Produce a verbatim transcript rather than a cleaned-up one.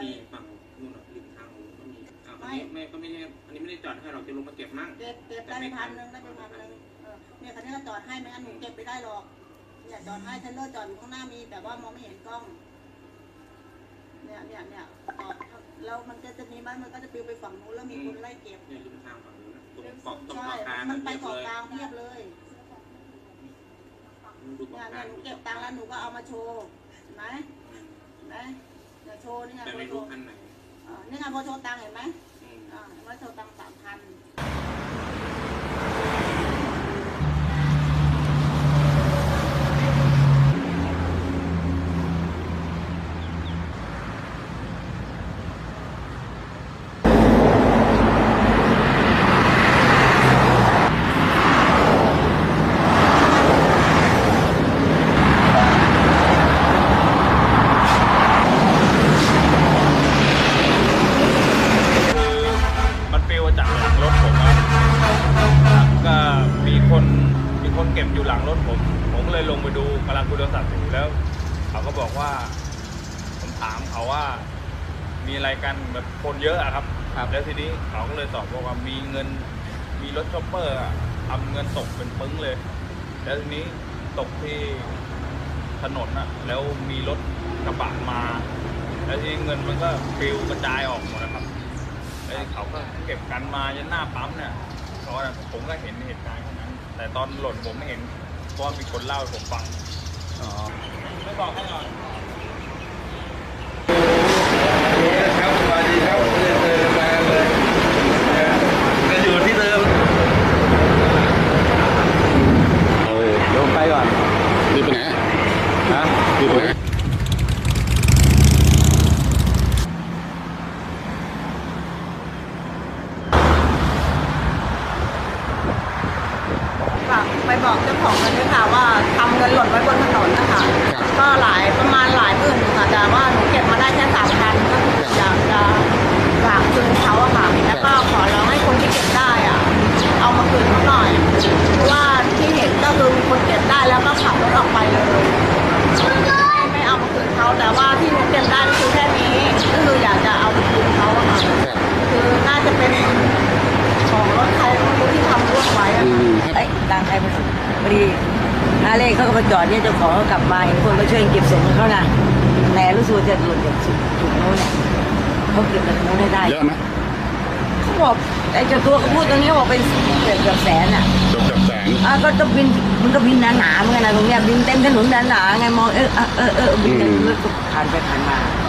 ฝั่งนู่นริมทางก็มีอันนี้ไม่ก็ไม่ใช่อันนี้ไม่ได้จอดให้เราจะลงมาเก็บมั่งเก็บเก็บได้ไปพันหนึ่งได้ไปพันหนึ่งเนี่ยคันนี้ก็จอดให้ไม่งั้นหนูเก็บไม่ได้หรอกเนี่ยจอดให้เทนเลอร์จอดอยู่ข้างหน้ามีแต่ว่ามองไม่เห็นกล้องเนี่ยเนี่ยเนี่ยจอดแล้วมันก็จะมีบ้านมันก็จะปิวไปฝั่งนู้นแล้วมีคนไล่เก็บเนี่ยริมทางฝั่งนู้นตรงเกาะตรงใช่เกาะกลางมันไปเกาะกลางเทียบเลยเนี่ยเนี่ยหนูเก็บตังค์แล้วหนูก็เอามาโชว์เห็นไหมเห็นไหมเนี่ยโชว์นี่ไงแต่ไม่รู้อันไหนนี่ไงพอโชว์ตังค์เห็นไหมอ่าว่าโชว์ตังค์สามพันคนเก็บอยู่หลังรถผมผมก็เลยลงไปดูกำลังคุยโทรศัพท์อยู่แล้วเขาก็บอกว่าผมถามเขาว่ามีอะไรกันแบบคนเยอะอะครับแล้วทีนี้เขาก็เลยตอบว่ามีเงินมีรถช็อปเปอร์ทำเงินตกเป็นปึ้งเลยแล้วทีนี้ตกที่ถนนอะแล้วมีรถกระบะมาแล้วทีนี้เงินมันก็ปลิวกระจายออกหมดนะครับแล้วเขาก็เก็บกันมาจนหน้าปั๊มเนี่ยตอนนั้นผมก็เห็นเหตุการณ์แต่ตอนหล่นผมไม่เห็นเพราะมีคนเล่าให้ผมฟังอ๋อไม่บอกให้หน่อยครับสวัสดีครับไม่ได้เจอกันนานเลยจะอยู่ที่เดิมโอ้เดี๋ยวไปก่อนรีบไปไหนฮะรีบไปไหนไปบอกเจ้าของกันด้วยค่ะว่าทำเงินหล่นไว้บนถนนนะคะก็หลายประมาณหลายหมื่นค่ะแต่ว่าหนูเก็บมาได้แค่สามพันก็คืออยากจะฝากคืนเขาอะค่ะแล้วก็ขอร้องให้คนที่เก็บได้อะเอามาคืนเขาหน่อยเพราะว่าที่เห็นก็คือคนเก็บได้แล้วก็ขับรถออกไปเลยไม่เอามาคืนเขาแต่ว่าที่หนูเก็บได้คือแค่นี้ก็คืออยากจะเอามาคืนเขาอะค่ะคือน่าจะเป็นของรถเขาที่ทำร่วมไว้อะค่ะไอ้ตังใครมาพอดีนาเล่เขาก็มาจอดเนี่ยเจ้าของเขากลับมาเห็นคนมาช่วยเก็บส่งเขานะแต่รู้สึกจะหลุดจากจุดโน้นเนี่ยเขาเก็บจากโน้นได้เยอะไหมเขาบอกไอ้เจ้าตัวเขาพูดตรงนี้บอกเป็นเกือบเกือบแสนอ่ะเกือบเกือบแสนอ่ะก็ต้องบินมันก็บินหนาๆเหมือนกันนะตรงเนี้ยบินเต็มถนนหนาๆไงมองเออเออเออบินรถผ่านไปผ่านมา